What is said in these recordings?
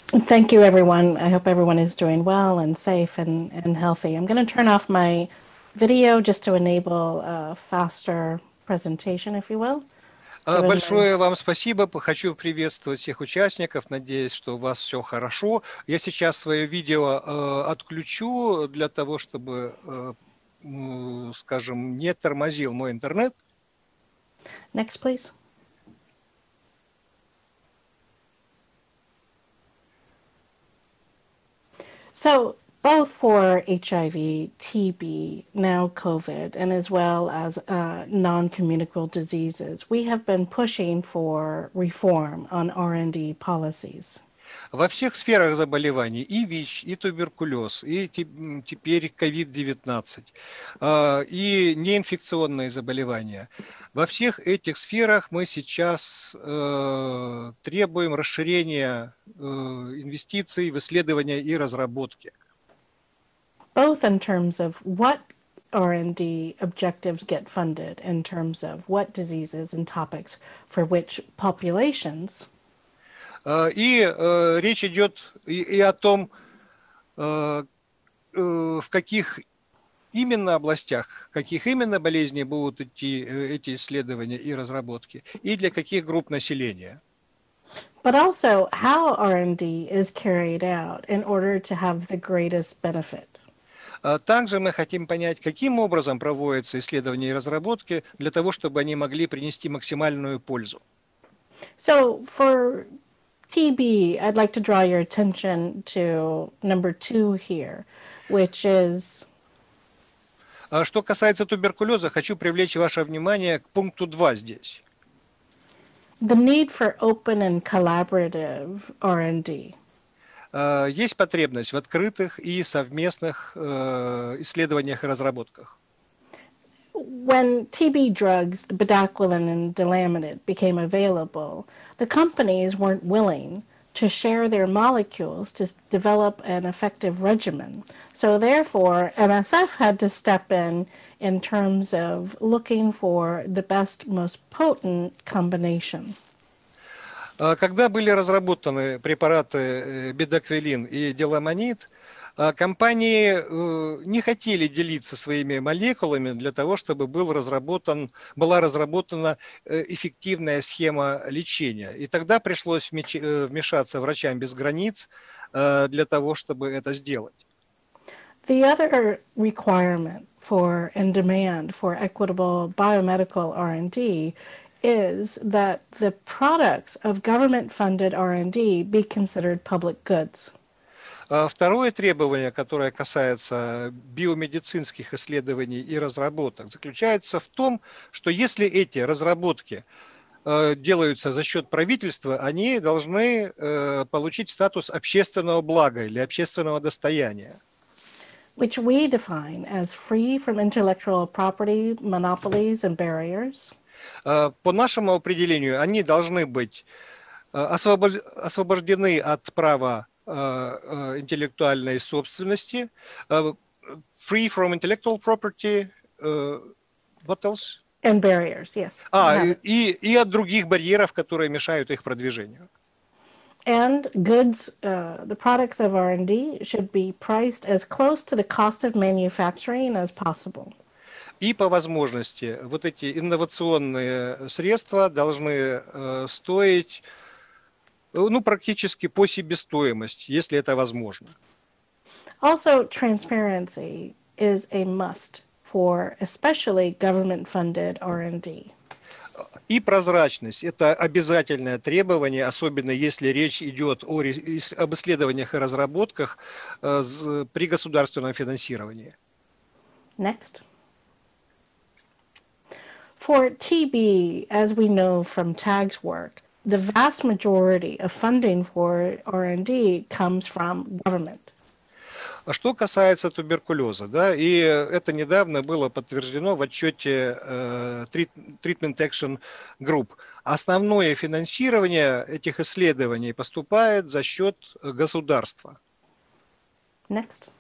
Thank you, everyone. I hope everyone is doing well and safe and healthy. I'm going to turn off my video just to enable a faster presentation, if you will, given my... Большое вам спасибо. Хочу приветствовать всех участников. Надеюсь, что у вас все хорошо. Я сейчас свое видео отключу для того, чтобы, скажем, не тормозил мой интернет. Next, please. So, both for HIV, TB, now COVID, and as well as non-communicable diseases, we have been pushing for reform on R&D policies. Во всех сферах заболеваний, и ВИЧ, и туберкулез, и теперь COVID-19, и неинфекционные заболевания. Во всех этих сферах мы сейчас требуем расширения инвестиций в исследования и разработки. Both in terms of what R&D objectives get funded, in terms of what diseases and topics for which populations. И речь идет и о том, в каких именно областях, каких именно болезней будут идти эти исследования и разработки, и для каких групп населения. But also how R&D is carried out in order to have the greatest benefit. Также мы хотим понять, каким образом проводятся исследования и разработки для того, чтобы они могли принести максимальную пользу. So for TB, I'd like to draw your attention to number 2 here, which is... Что касается туберкулеза, хочу привлечь ваше внимание к пункту 2 здесь. The need for open and collaborative R&D. Есть потребность в открытых и совместных исследованиях и разработках. When TB drugs, the bedaquiline and dilaminate, became available, the companies weren't willing to share their molecules to develop an effective regimen. So therefore, MSF had to step in terms of looking for the best, most potent combination. Когда были разработаны препараты бедаквилин и деламонид, компании не хотели делиться своими молекулами для того, чтобы была разработана эффективная схема лечения. И тогда пришлось вмешаться врачам без границ для того, чтобы это сделать. The other requirement for and demand for equitable biomedical R&D is that the products of government-funded R&D be considered public goods. Второе требование, которое касается биомедицинских исследований и разработок, заключается в том, что если эти разработки делаются за счет правительства, они должны получить статус общественного блага или общественного достояния. Which we define as free from intellectual property, monopolies, and barriers. По нашему определению, они должны быть освобождены от права интеллектуальной собственности, free from intellectual property, what else? And barriers, yes. И от других барьеров, которые мешают их продвижению. And goods, the products of R&D should be priced as close to the cost of manufacturing as possible. И по возможности вот эти инновационные средства должны стоить практически по себестоимости, если это возможно. Also, transparency is a must for especially government-funded R&D. И прозрачность – это обязательное требование, особенно если речь идет об исследованиях и разработках при государственном финансировании. Next. For TB, as we know from TAG's work, the vast majority of funding for R&D comes from government. А что касается туберкулеза, да, и это недавно было подтверждено в отчете Treatment Action Group, основное финансирование этих исследований поступает за счет государства. Next.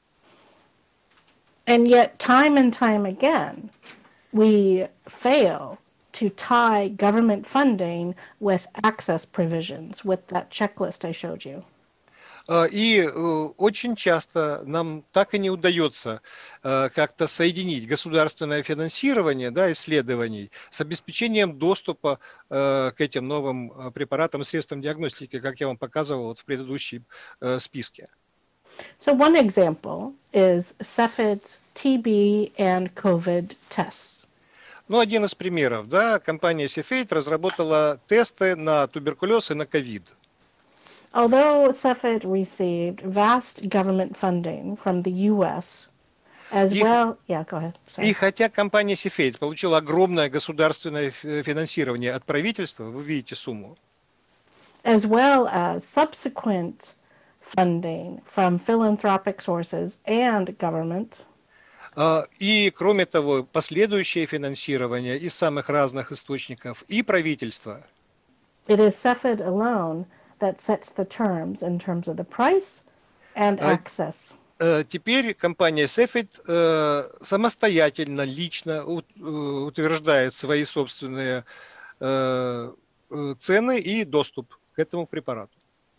And yet, time and time again, we fail to tie government funding with access provisions, with that checklist I showed you. Очень часто нам так и не удается как-то соединить государственное финансирование, да, исследований с обеспечением доступа к этим новым препаратам и средствам диагностики, как я вам показывал вот в предыдущем списке. So one example is Cepheid's TB and COVID tests. Ну, один из примеров, да, компания Cepheid разработала тесты на туберкулез и на ковид. Although Cepheid received vast government funding from the U.S. as И, well, yeah, go ahead. и Sorry. хотя компания Cepheid получила огромное государственное финансирование от правительства, вы видите сумму, As well as subsequent funding from philanthropic sources and government, и, кроме того, последующее финансирование из самых разных источников и правительства. it is Cepheid alone that sets the terms in terms of the price and access. Теперь компания Cepheid самостоятельно, лично утверждает свои собственные цены и доступ к этому препарату.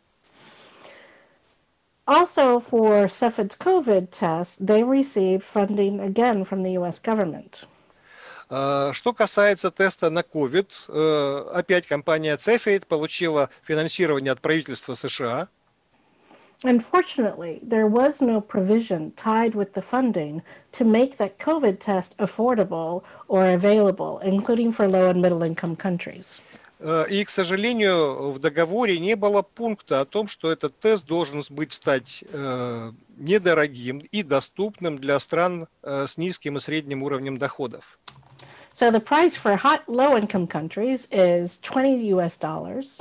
Also, for Cepheid's COVID test, they received funding again from the U.S. government. Что касается теста на COVID, опять компания Cepheid получила финансирование от правительства США. Unfortunately, there was no provision tied with the funding to make that COVID test affordable or available, including for low and middle income countries. И, к сожалению, в договоре не было пункта о том, что этот тест должен стать недорогим и доступным для стран с низким и средним уровнем доходов. So the price for low-income countries is $20.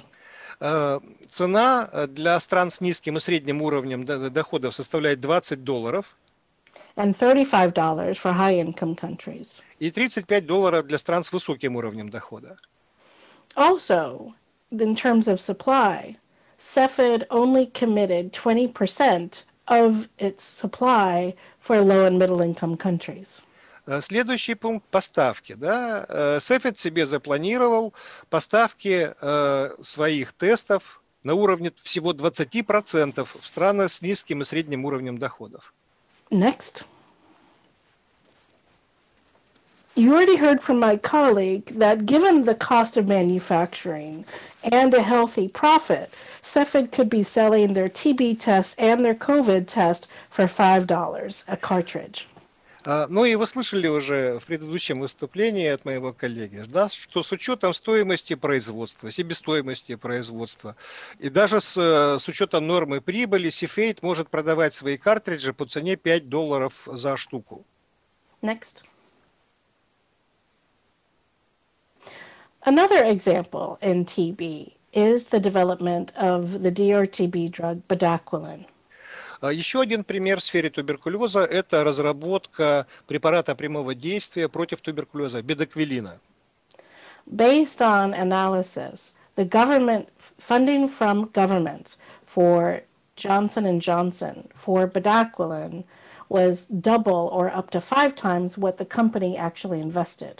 Цена для стран с низким и средним уровнем доходов составляет $20 and $35 for high-income countries. и $35 для стран с высоким уровнем дохода. Also, in terms of supply, Cepheid only committed 20% of its supply for low and middle income countries. Следующий пункт – поставки. Да? Cepheid себе запланировал поставки своих тестов на уровне всего 20% в страны с низким и средним уровнем доходов. Next. You already heard from my colleague that given the cost of manufacturing and a healthy profit, Cepheid could be selling their TB test and their COVID test for $5 a cartridge. Ну и вы слышали уже в предыдущем выступлении от моего коллеги, да, что с учетом стоимости производства, себестоимости производства и даже с учетом нормы прибыли, Cepheid может продавать свои картриджи по цене $5 за штуку. Next. Another example in TB is the development of the DRTB drug bedaquiline. Еще один пример в сфере туберкулеза – это разработка препарата прямого действия против туберкулеза, бедаквилина. Based on analysis, the government funding from governments for Johnson & Johnson for bedaquiline was double or up to 5 times what the company actually invested.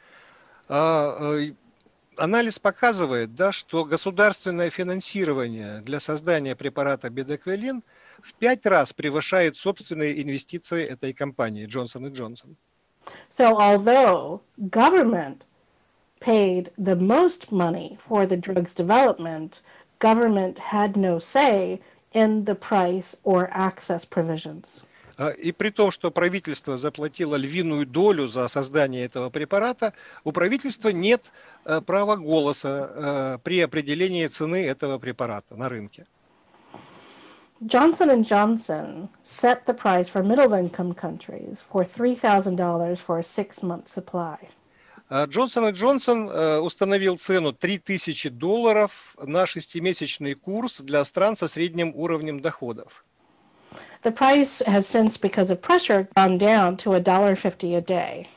Анализ показывает, да, что государственное финансирование для создания препарата бедаквилин в 5 раз превышает собственные инвестиции этой компании Johnson & Johnson. So although government paid the most money for the drug's development, government had no say in the price or access provisions. И при том, что правительство заплатило львиную долю за создание этого препарата, у правительства нет права голоса при определении цены этого препарата на рынке. Johnson & Johnson set the price for middle-income countries for $3,000 for a 6-month supply. Johnson & Johnson установил цену $3000 на 6-месячный курс для стран со средним уровнем доходов. The price has since, because of pressure, gone down to $1.50 a day.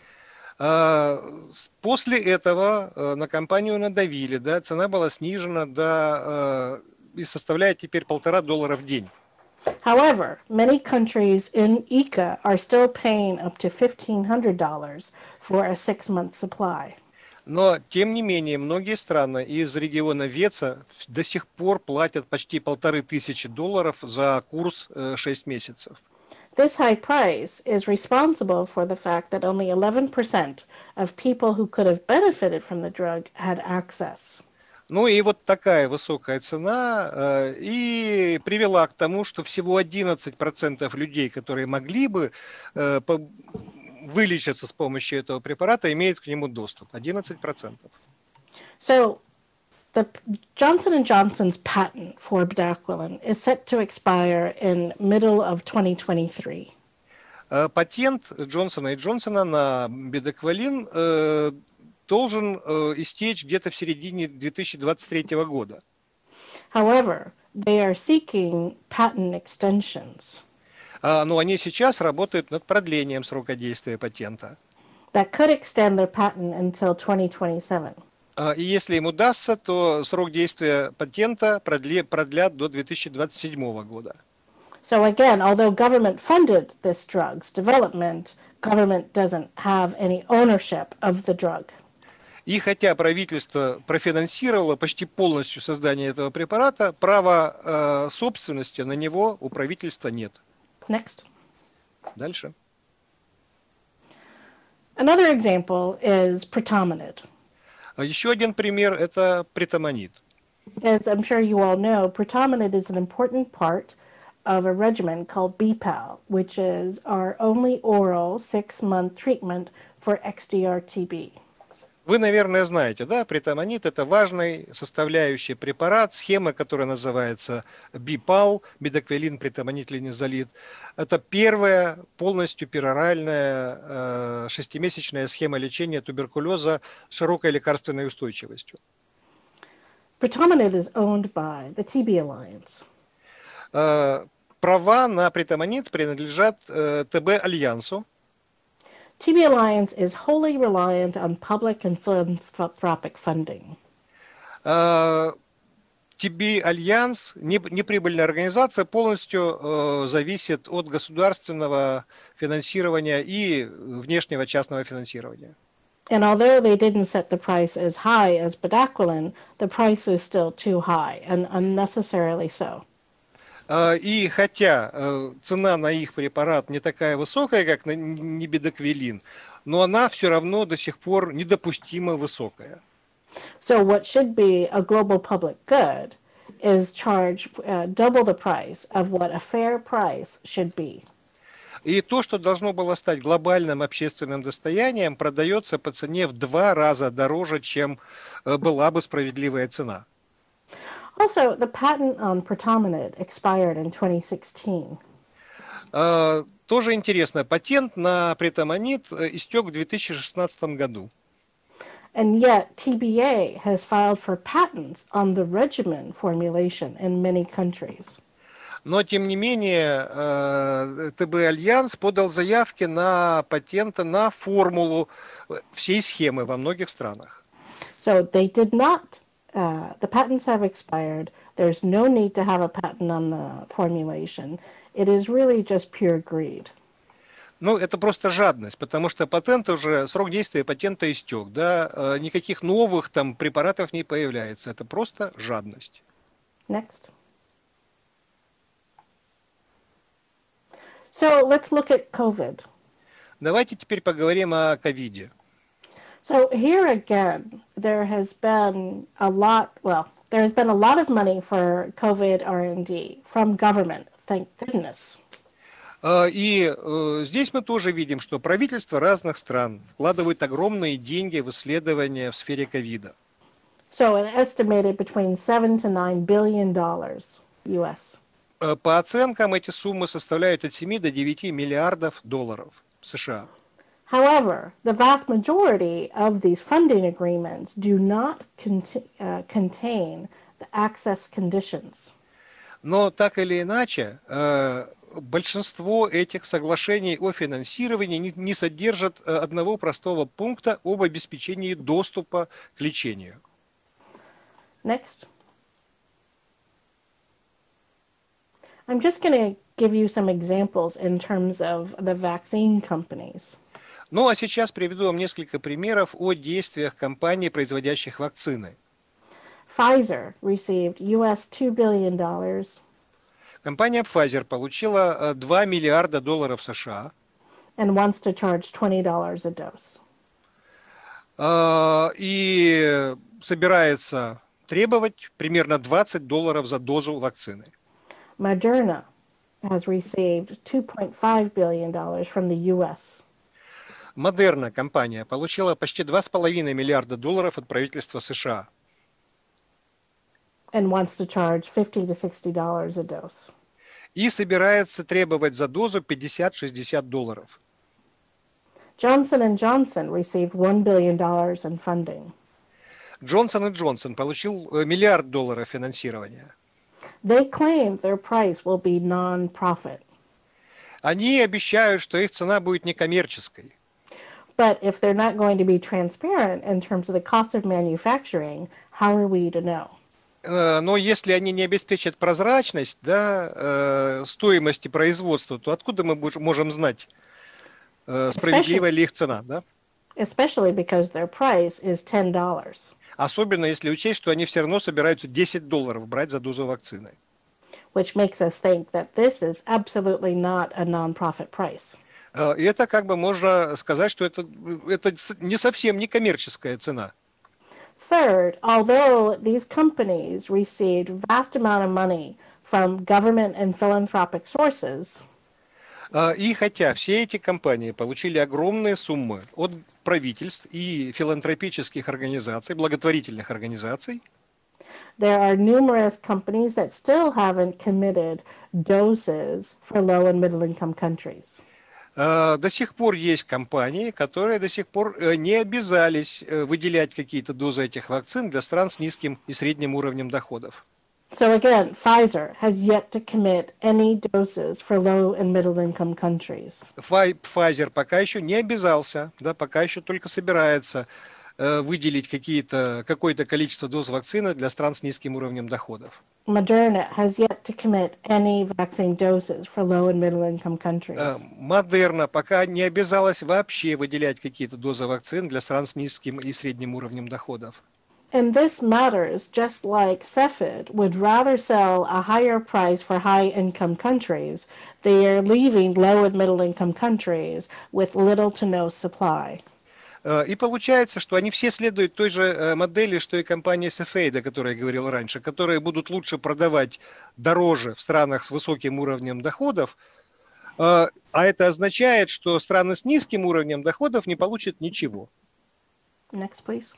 После этого на компанию надавили, да, цена была снижена и составляет теперь $1,5 в день. However, many countries in ICA are still paying up to $1,500 for a 6-month supply. Но, тем не менее, многие страны из региона ВЕЦа до сих пор платят почти $1500 за курс 6 месяцев. This high price is responsible for the fact that only 11% of people who could have benefited from the drug had access. Ну и вот такая высокая цена и привела к тому, что всего 11% людей, которые могли бы вылечиться с помощью этого препарата, имеют к нему доступ. 11%. So the Johnson and Johnson's patent for bedaquiline is set to expire in middle of 2023. Патент Джонсона и Джонсона на бедаквалин должен истечь где-то в середине 2023 года. However, they are seeking patent extensions Но они сейчас работают над продлением срока действия патента. that could extend their patent until 2027. И если им удастся, то срок действия патента продлят до 2027 года. So again, although government funded this drug's development, government doesn't have any ownership of the drug. И хотя правительство профинансировало почти полностью создание этого препарата, права собственности на него у правительства нет. Next. Дальше. Another example is pretomanid. Еще один пример – это притаманид. As I'm sure you all know, pretomanid is an important part of a regimen called BPAL, which is our only oral 6-month treatment for XDR-TB. Вы, наверное, знаете, да, притаманид – это важный составляющий препарат, схема, которая называется БИПАЛ, бидаквалин, притаманид, линизолид. Это первая полностью пероральная 6-месячная схема лечения туберкулеза с широкой лекарственной устойчивостью. Pretomanid is owned by the TB Alliance. Права на притаманид принадлежат ТБ-альянсу. TB Alliance is wholly reliant on public and philanthropic funding. ТБ-альянс, неприбыльная организация, полностью зависит от государственного финансирования и внешнего частного финансирования. And although they didn't set the price as high as bedaquiline, the price is still too high, and unnecessarily so. И хотя цена на их препарат не такая высокая, как на нибедаквилин, но она все равно до сих пор недопустимо высокая. So what should be a global public good is charge double the price of what a fair price should be. И то, что должно было стать глобальным общественным достоянием, продается по цене в 2 раза дороже, чем была бы справедливая цена. Also, the patent on pretomanid expired in 2016. Тоже интересно, патент на притаманид истек в 2016 году. And yet, TBA has filed for patents on the regimen formulation in many countries. Но, тем не менее, ТБ-альянс подал заявки на патенты на формулу всей схемы во многих странах. So they did not, the patents have expired. There's no need to have a patent on the formulation. It is really just pure greed. Ну, это просто жадность, потому что патент уже, срок действия патента истек, да, никаких новых там препаратов не появляется. Это просто жадность. Next. So let's look at COVID. Давайте теперь поговорим о ковиде. So here again, there has been a lot of money for COVID R&D from government, thank goodness. И здесь мы тоже видим, что правительства разных стран вкладывают огромные деньги в исследования в сфере ковида. So an estimated between $7 to $9 billion US. По оценкам эти суммы составляют от 7 до 9 миллиардов долларов США. However, the vast majority of these funding agreements do not contain the access conditions. Но так или иначе, большинство этих соглашений о финансировании не содержат одного простого пункта об обеспечении доступа к лечению. Next. I'm just going to give you some examples in terms of the vaccine companies. Ну а сейчас приведу вам несколько примеров о действиях компаний, производящих вакцины. Pfizer received US $2 billion Компания Pfizer получила 2 миллиарда долларов США and wants to charge $20 a dose. И собирается требовать примерно $20 за дозу вакцины. Moderna has received $2.5 billion from the US. Модерна компания получила почти 2,5 миллиарда долларов от правительства США. And wants to charge $50 to $60 a dose. И собирается требовать за дозу $50-60. Johnson & Johnson received $1 billion in funding. Джонсон и Джонсон получил $1 миллиард финансирования. They claim their price will be non-profit. Они обещают, что их цена будет некоммерческой. But if they're not going to be transparent in terms of the cost of manufacturing, how are we to know? Но если они не обеспечат прозрачность, да, стоимости производства, то откуда мы можем знать, справедлива ли их цена, да? Especially because their price is $10. Особенно если учесть, что они все равно собираются $10 брать за дозу вакцины. Which makes us think that this is absolutely not a non-profit price. И это как бы можно сказать, что это не совсем не коммерческая цена. Third, although these companies received vast amount of money from government and philanthropic sources, И хотя все эти компании получили огромные суммы от правительств и филантропических организаций, благотворительных организаций, there are numerous companies that still haven't committed doses for low and middle income countries. до сих пор есть компании, которые до сих пор не обязались выделять какие-то дозы этих вакцин для стран с низким и средним уровнем доходов. So again, Pfizer has yet to commit any doses for low and middle income countries. Pfizer пока еще не обязался, да, пока еще только собирается выделить какое-то количество доз вакцины для стран с низким уровнем доходов. Moderna has yet to commit any vaccine doses for low and middle income countries. Модерна пока не обязалась вообще выделять какие-то дозы вакцин для стран с низким и средним уровнем доходов. And this matters just like Cepheid would rather sell a higher price for high-income countries. They are leaving low and middle-income countries with little to no supply. И получается, что они все следуют той же модели, что и компания Cepheid, о которой я говорил раньше, которые будут лучше продавать дороже в странах с высоким уровнем доходов, а это означает, что страны с низким уровнем доходов не получат ничего. Next, please.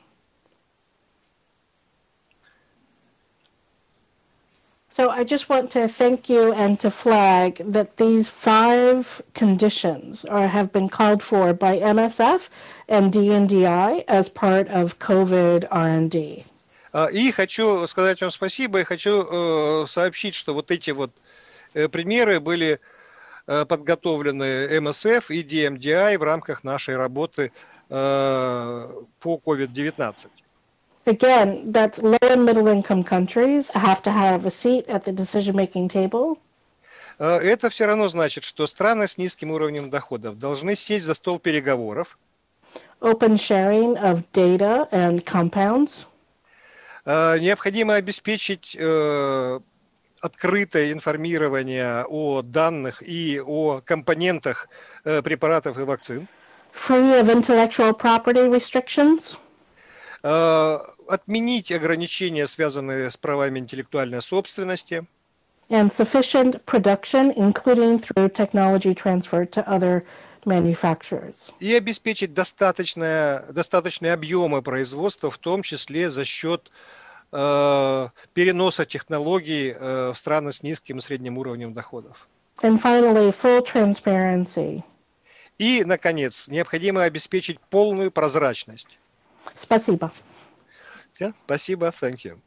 So I just want to thank you and to flag that these 5 conditions have been called for by MSF and DNDi as part of COVID R&D. И хочу сказать вам спасибо, и хочу сообщить, что вот эти вот примеры были подготовлены МСФ и DMDI в рамках нашей работы по COVID-19. Again, that's low and middle income countries have to have a seat at the decision-making table. Это все равно значит, что страны с низким уровнем доходов должны сесть за стол переговоров. Open sharing of data and compounds. Необходимо обеспечить открытое информирование о данных и о компонентах препаратов и вакцин. Free of intellectual property restrictions. Отменить ограничения, связанные с правами интеллектуальной собственности. And sufficient production, including through technology transfer to other manufacturers. И обеспечить достаточные объемы производства, в том числе за счет переноса технологий в страны с низким и средним уровнем доходов. And finally, full transparency. И, наконец, необходимо обеспечить полную прозрачность. Спасибо. Спасибо, thank you.